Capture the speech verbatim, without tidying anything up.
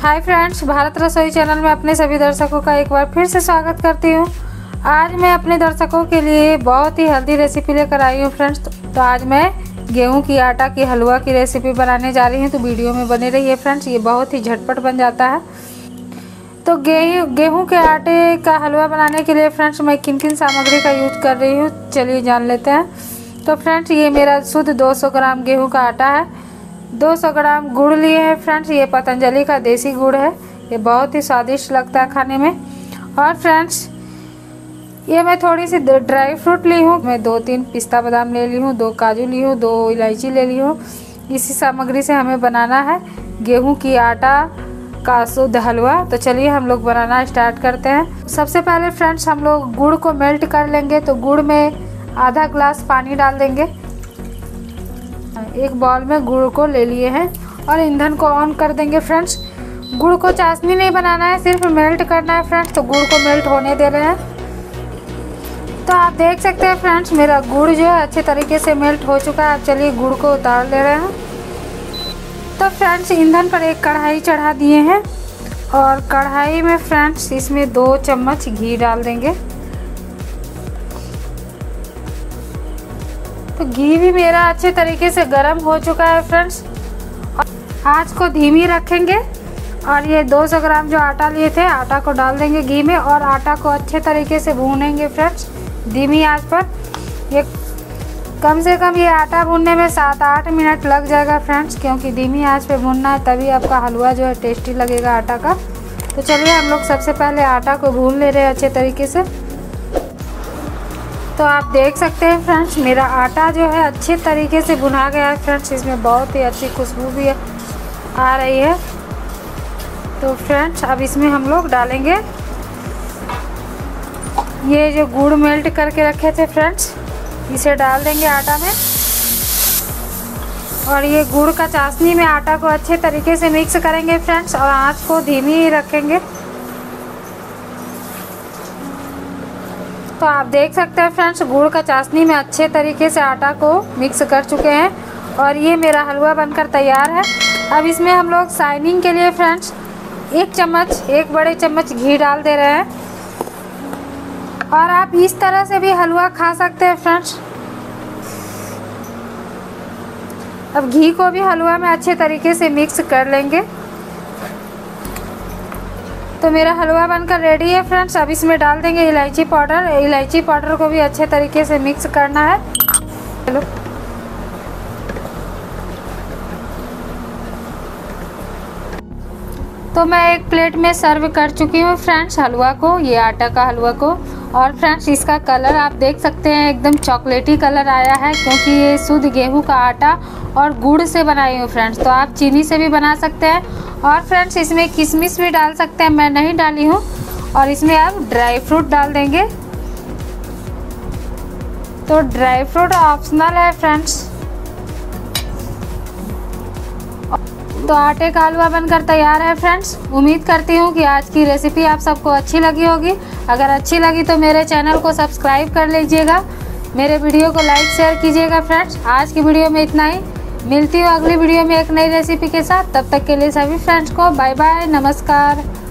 Hi friends, Bharat रसोई channel में अपने सभी दर्शकों का एक बार फिर से स्वागत करती हूँ। आज मैं अपने दर्शकों के लिए बहुत ही हेल्दी रेसिपी लेकर आई हूँ फ्रेंड्स। तो आज मैं गेहूं की आटा की हलवा की रेसिपी बनाने जा रही हूँ, तो वीडियो में बने रहिए फ्रेंड्स। ये बहुत ही झटपट बन जाता है। तो गेहूँ गेहूँ के आटे का हलवा बनाने के लिए फ्रेंड्स मैं किन किन सामग्री का यूज कर रही हूँ, चलिए जान लेते हैं। तो फ्रेंड्स ये मेरा शुद्ध दो सौ ग्राम गेहूँ का आटा है। दो सौ ग्राम गुड़ लिए हैं फ्रेंड्स, ये पतंजलि का देसी गुड़ है। ये बहुत ही स्वादिष्ट लगता है खाने में। और फ्रेंड्स ये मैं थोड़ी सी ड्राई फ्रूट ली हूँ। मैं दो तीन पिस्ता बादाम ले ली हूँ, दो काजू ली हूँ, दो इलायची ले ली हूँ। इसी सामग्री से हमें बनाना है गेहूं की आटा का शुद्ध हलवा। तो चलिए हम लोग बनाना स्टार्ट करते हैं। सबसे पहले फ्रेंड्स हम लोग गुड़ को मेल्ट कर लेंगे। तो गुड़ में आधा ग्लास पानी डाल देंगे। एक बाउल में गुड़ को ले लिए हैं और ईंधन को ऑन कर देंगे फ्रेंड्स। गुड़ को चाशनी नहीं बनाना है, सिर्फ मेल्ट करना है फ्रेंड्स। तो गुड़ को मेल्ट होने दे रहे हैं। तो आप देख सकते हैं फ्रेंड्स मेरा गुड़ जो है अच्छे तरीके से मेल्ट हो चुका है। अब चलिए गुड़ को उतार ले रहे हैं। तो फ्रेंड्स ईंधन पर एक कढ़ाई चढ़ा दिए हैं और कढ़ाई में फ्रेंड्स इसमें दो चम्मच घी डाल देंगे। तो घी भी मेरा अच्छे तरीके से गर्म हो चुका है फ्रेंड्स। आंच को धीमी रखेंगे और ये दो सौ ग्राम जो आटा लिए थे, आटा को डाल देंगे घी में और आटा को अच्छे तरीके से भूनेंगे फ्रेंड्स धीमी आंच पर। ये कम से कम ये आटा भूनने में सात आठ मिनट लग जाएगा फ्रेंड्स, क्योंकि धीमी आंच पे भूनना है, तभी आपका हलवा जो है टेस्टी लगेगा आटा का। तो चलिए हम लोग सबसे पहले आटा को भून ले रहे हैं अच्छे तरीके से। तो आप देख सकते हैं फ्रेंड्स मेरा आटा जो है अच्छे तरीके से भुना गया है फ्रेंड्स। इसमें बहुत ही अच्छी खुशबू भी आ रही है। तो फ्रेंड्स अब इसमें हम लोग डालेंगे ये जो गुड़ मेल्ट करके रखे थे फ्रेंड्स, इसे डाल देंगे आटा में। और ये गुड़ का चाशनी में आटा को अच्छे तरीके से मिक्स करेंगे फ्रेंड्स और आंच को धीमी ही रखेंगे। तो आप देख सकते हैं फ्रेंड्स गुड़ का चाशनी में अच्छे तरीके से आटा को मिक्स कर चुके हैं और ये मेरा हलवा बनकर तैयार है। अब इसमें हम लोग शाइनिंग के लिए फ्रेंड्स एक चम्मच एक बड़े चम्मच घी डाल दे रहे हैं। और आप इस तरह से भी हलवा खा सकते हैं फ्रेंड्स। अब घी को भी हलवा में अच्छे तरीके से मिक्स कर लेंगे। तो मेरा हलवा बनकर रेडी है फ्रेंड्स। अब इसमें डाल देंगे इलायची पाउडर। इलायची पाउडर को भी अच्छे तरीके से मिक्स करना है। चलो तो मैं एक प्लेट में सर्व कर चुकी हूँ फ्रेंड्स हलवा को, ये आटा का हलवा को। और फ्रेंड्स इसका कलर आप देख सकते हैं एकदम चॉकलेटी कलर आया है, क्योंकि ये शुद्ध गेहूं का आटा और गुड़ से बनाई हूँ फ्रेंड्स। तो आप चीनी से भी बना सकते हैं। और फ्रेंड्स इसमें किशमिश भी डाल सकते हैं, मैं नहीं डाली हूँ। और इसमें आप ड्राई फ्रूट डाल देंगे। तो ड्राई फ्रूट ऑप्शनल है फ्रेंड्स। तो आटे का हलवा बनकर तैयार है फ्रेंड्स। उम्मीद करती हूँ कि आज की रेसिपी आप सबको अच्छी लगी होगी। अगर अच्छी लगी तो मेरे चैनल को सब्सक्राइब कर लीजिएगा, मेरे वीडियो को लाइक शेयर कीजिएगा फ्रेंड्स। आज की वीडियो में इतना ही। मिलती हूँ अगली वीडियो में एक नई रेसिपी के साथ। तब तक के लिए सभी फ्रेंड्स को बाय बाय, नमस्कार।